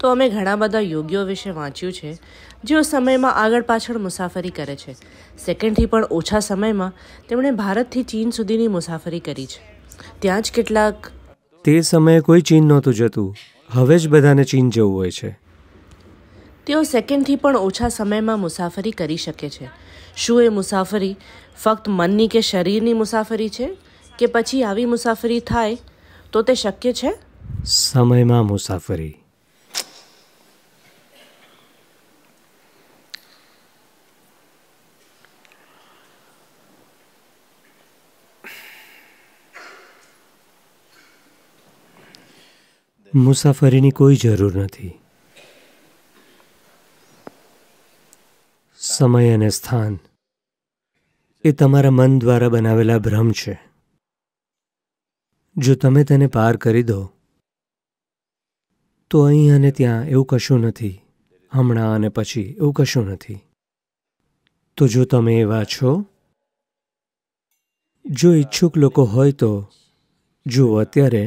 તો અમે ઘણા બધા યોગીઓ વિશે વાંચ્યું છે જેઓ સમયમાં આગળ પાછળ મુસાફરી કરે છે. સેકન્ડથી પણ ઓછા સમયમાં તેમણે ભારતથી ચીન સુધીની મુસાફરી કરી છે. ત્યાં જ કેટલાક તે સમયે કોઈ ચીન નહોતું જતું, હવે જ બધાને ચીન જવું હોય છે. તેઓ સેકન્ડથી પણ ઓછા સમયમાં મુસાફરી કરી શકે છે. શું એ મુસાફરી ફક્ત મનની કે શરીરની મુસાફરી છે કે પછી આવી મુસાફરી થાય તો તે શક્ય છે? સમયમાં મુસાફરી. મુસાફરીની કોઈ જરૂર નથી. સમય અને સ્થાન એ તમારા મન દ્વારા બનાવેલા ભ્રમ છે. જો તમે તેને પાર કરી દો તો અહીં અને ત્યાં એવું કશું નથી, હમણાં અને પછી એવું કશું નથી. તો જો તમે એવા છો, જો ઈચ્છુક લોકો હોય તો જુઓ. અત્યારે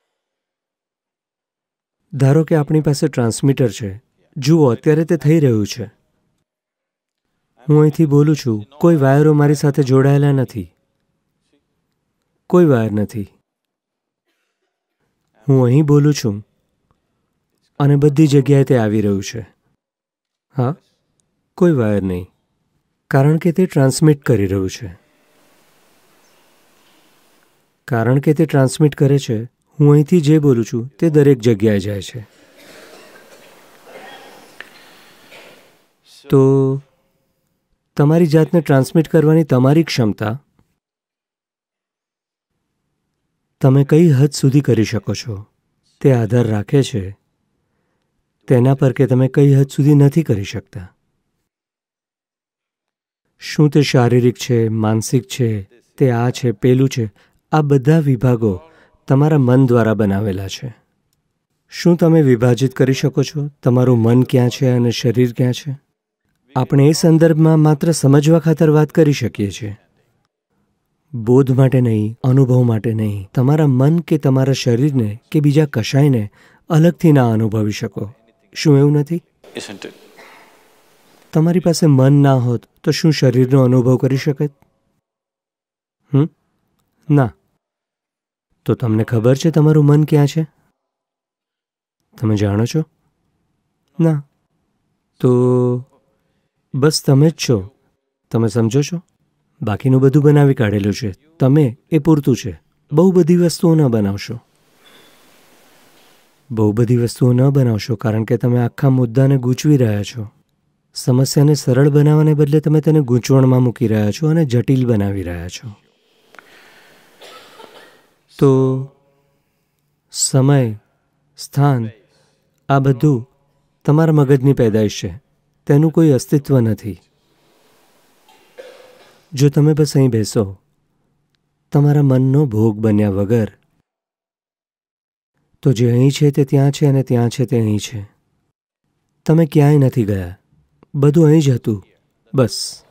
ધારો કે આપણી પાસે ટ્રાન્સમીટર છે. જુઓ, અત્યારે તે થઈ રહ્યું છે. હું અહીંથી બોલું છું, કોઈ વાયરો મારી સાથે જોડાયેલા નથી, કોઈ વાયર નથી. હું અહીં બોલું છું અને બધી જગ્યાએ તે આવી રહ્યું છે. હા, કોઈ વાયર નહીં, કારણ કે તે ટ્રાન્સમિટ કરી રહ્યું છે. કારણ કે તે ટ્રાન્સમિટ કરે છે, હું અહીંથી જે બોલું છું તે દરેક જગ્યાએ જાય છે. તો તમારી જાતને ટ્રાન્સમિટ કરવાની તમારી ક્ષમતા તમે કઈ હદ સુધી કરી શકો છો તે આધાર રાખે છે તેના પર કે તમે કઈ હદ સુધી નથી કરી શકતા. શું તે શારીરિક છે, માનસિક છે, તે આ છે, પેલું છે? આ બધા વિભાગો તમારા મન દ્વારા બનાવેલા છે. શું તમે વિભાજિત કરી શકો છો તમારું મન ક્યાં છે અને શરીર ક્યાં છે? આપણે એ સંદર્ભમાં માત્ર સમજવા ખાતર વાત કરી શકીએ છીએ, બોધ માટે નહીં, અનુભવ માટે નહીં. તમારા મન કે તમારા શરીરને કે બીજા કશાયને અલગથી ના અનુભવી શકો. શું એવું નથી? તમારી પાસે મન ના હોત તો શું શરીરનો અનુભવ કરી શકત? ના. તો તમને ખબર છે તમારું મન ક્યાં છે? તમે જાણો છો? ના. તો બસ તમે જ છો. તમે સમજો છો? બાકીનું બધું બનાવી કાઢેલું છે. તમે એ પૂરતું છે. બહુ બધી વસ્તુઓ ન બનાવશો. બહુ બધી વસ્તુઓ ન બનાવશો કારણ કે તમે આખા મુદ્દાને ગૂંચવી રહ્યા છો. સમસ્યાને સરળ બનાવવાને બદલે તમે તેને ગૂંચવણમાં મૂકી રહ્યા છો અને જટિલ બનાવી રહ્યા છો. તો સમય, સ્થાન, આ બધું તમારા મગજની પેદાઈશ છે. તેનું કોઈ અસ્તિત્વ નથી. જો તમે બસ અહીં બેસો, તમારા મનનો ભોગ બન્યા વગર, તો જે અહીં છે તે ત્યાં છે અને ત્યાં છે તે અહીં છે. તમે ક્યાંય નથી ગયા. બધું અહીં જ હતું. બસ.